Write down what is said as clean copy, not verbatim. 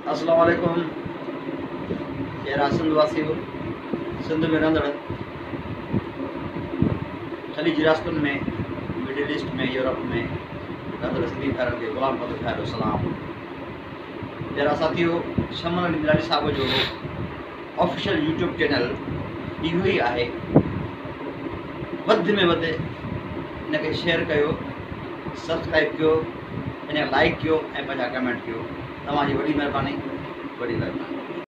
अस्सलाम वालेकुम। जरा सिंध वासी हो, सिंध में रहंदड़ ख़लीज रियासतुनि में, मिडिल ईस्ट में, यूरोप में रहंदड़ सिंधी भाइरनि खे ग़ुलाम क़दीर भाई जो सलाम। जरा साथियो, शमन अली मिलानी साहब जो ऑफिशियल यूट्यूब चैनल इहो ई आहे। वधि में वधि इनखे शेयर कयो, सब्सक्राइब कयो, इन लाइक कयो ऐं पंहिंजा कमेंट कयो। तव्हांजी वॾी महिरबानी, वॾी महिरबानी।